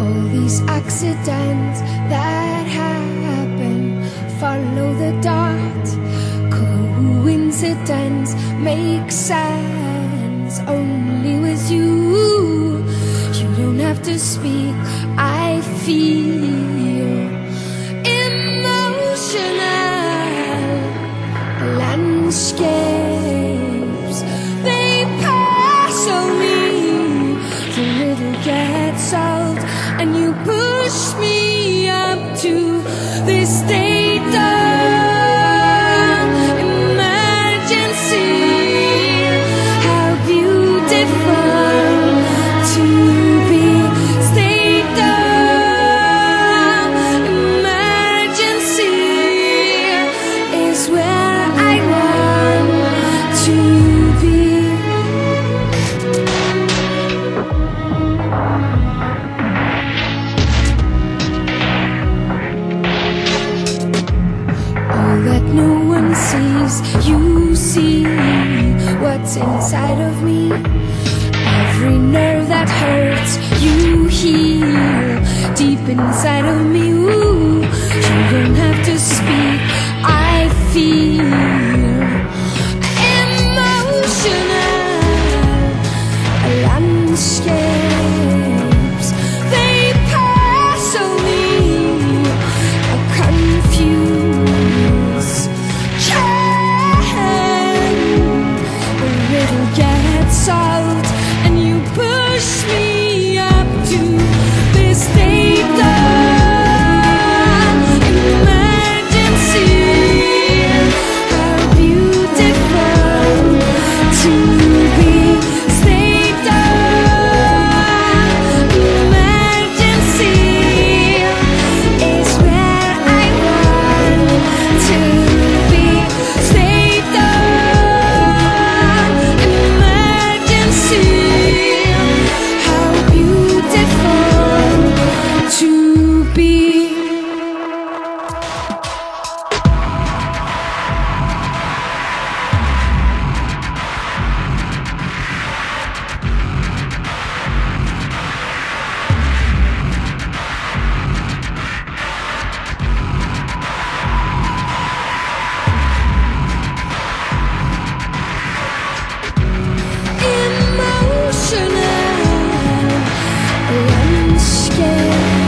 All these accidents that happen, follow the dot. Coincidence makes sense only with you. You don't have to speak, I feel emotional landscapes. They pass on me, the riddle gets old, and you push me up to this state of emergency. How beautiful to be state of emergency is where I want to be. All that no one sees, you see what's inside of me. Every nerve that hurts, you heal deep inside of me. Ooh, you don't have to speak, I feel emotional landscapes. They pass on me, a confused chain. The riddle gets solved, and you push me up to this state of emergency. How beautiful to be state of emergency is where I want to be. State of emergency. How beautiful to be. Emotional landscape.